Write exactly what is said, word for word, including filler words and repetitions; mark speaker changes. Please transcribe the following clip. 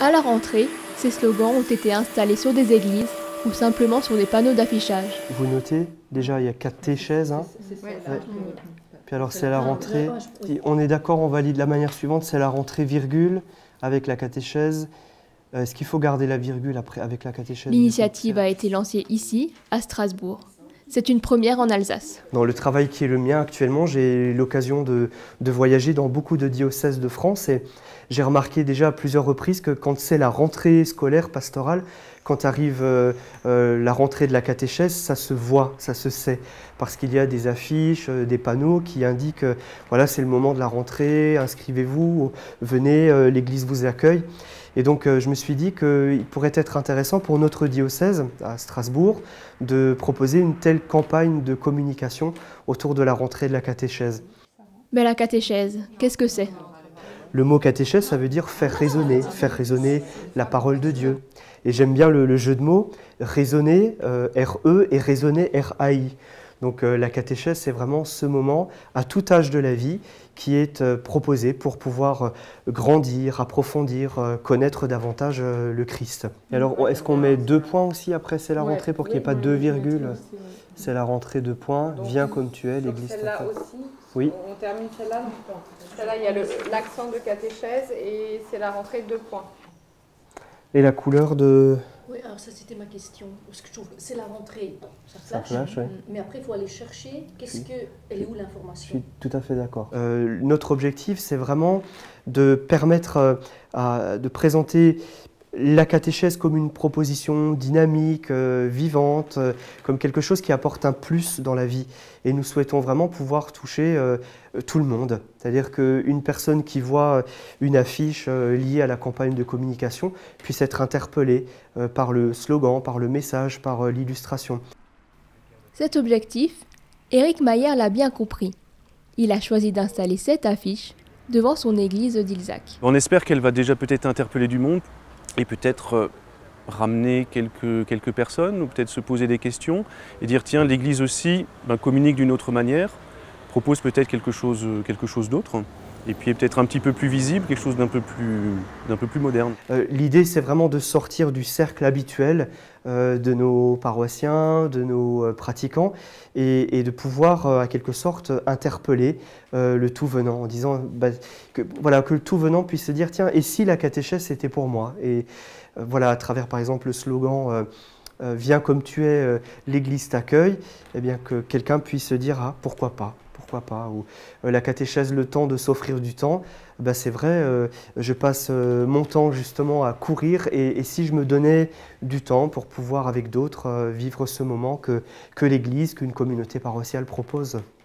Speaker 1: À la rentrée, ces slogans ont été installés sur des églises ou simplement sur des panneaux d'affichage.
Speaker 2: Vous notez, déjà il y a catéchèse. Hein. Ouais. Puis alors c'est la rentrée. On est d'accord, on valide de la manière suivante, c'est la rentrée virgule avec la catéchèse. Est-ce qu'il faut garder la virgule après avec la catéchèse?
Speaker 1: L'initiative a été lancée ici, à Strasbourg. C'est une première en Alsace.
Speaker 2: Dans le travail qui est le mien actuellement, j'ai l'occasion de, de voyager dans beaucoup de diocèses de France et j'ai remarqué déjà à plusieurs reprises que quand c'est la rentrée scolaire pastorale, quand arrive euh, euh, la rentrée de la catéchèse, ça se voit, ça se sait, parce qu'il y a des affiches, euh, des panneaux qui indiquent euh, voilà, c'est le moment de la rentrée, inscrivez-vous, venez, euh, l'église vous accueille. Et donc euh, je me suis dit qu'il pourrait être intéressant pour notre diocèse à Strasbourg de proposer une telle campagne de communication autour de la rentrée de la catéchèse.
Speaker 1: Mais la catéchèse, qu'est-ce que c'est?
Speaker 2: Le mot catéchèse, ça veut dire faire résonner, faire résonner la parole de Dieu. Et j'aime bien le, le jeu de mots, raisonner, euh, R E, et raisonner, R A I. Donc euh, la catéchèse, c'est vraiment ce moment, à tout âge de la vie, qui est euh, proposé pour pouvoir euh, grandir, approfondir, euh, connaître davantage euh, le Christ. Et alors, est-ce qu'on met deux points aussi après c'est la rentrée pour qu'il n'y ait pas deux virgules? C'est la rentrée, deux points, viens comme tu es, l'église t'accueille.
Speaker 3: Celle-là aussi,
Speaker 2: oui.
Speaker 3: On termine celle-là. Celle-là, il y a l'accent de catéchèse et c'est la rentrée, deux points.
Speaker 2: Et la couleur de...
Speaker 4: Oui, alors ça c'était ma question, parce que je trouve que c'est la rentrée, ça flash,
Speaker 2: ça flash, ouais.
Speaker 4: Mais après il faut aller chercher, qu'est-ce que, elle est où l'information?
Speaker 2: Je suis tout à fait d'accord. Euh, notre objectif, c'est vraiment de permettre euh, à, de présenter la catéchèse comme une proposition dynamique, euh, vivante, euh, comme quelque chose qui apporte un plus dans la vie. Et nous souhaitons vraiment pouvoir toucher euh, tout le monde. C'est-à-dire qu'une personne qui voit une affiche euh, liée à la campagne de communication puisse être interpellée euh, par le slogan, par le message, par euh, l'illustration.
Speaker 1: Cet objectif, Éric Mayer l'a bien compris. Il a choisi d'installer cette affiche devant son église d'Ilzac.
Speaker 5: On espère qu'elle va déjà peut-être interpeller du monde et peut-être euh, ramener quelques, quelques personnes ou peut-être se poser des questions et dire tiens, l'église aussi ben, communique d'une autre manière, propose peut-être quelque chose, quelque chose d'autre et puis peut-être un petit peu plus visible, quelque chose d'un peu plus, d'un peu plus moderne.
Speaker 2: Euh, L'idée, c'est vraiment de sortir du cercle habituel euh, de nos paroissiens, de nos euh, pratiquants et, et de pouvoir, euh, à quelque sorte, interpeller euh, le tout venant en disant bah, que, voilà, que le tout venant puisse se dire tiens, et si la catéchèse c'était pour moi? Et euh, voilà, à travers par exemple le slogan euh, euh, viens comme tu es, euh, l'église t'accueille, eh bien que quelqu'un puisse se dire ah, pourquoi pas? Pourquoi pas? Ou euh, la catéchèse, le temps de s'offrir du temps, ben c'est vrai, euh, je passe euh, mon temps justement à courir et, et si je me donnais du temps pour pouvoir avec d'autres euh, vivre ce moment que, que l'Église, qu'une communauté paroissiale propose.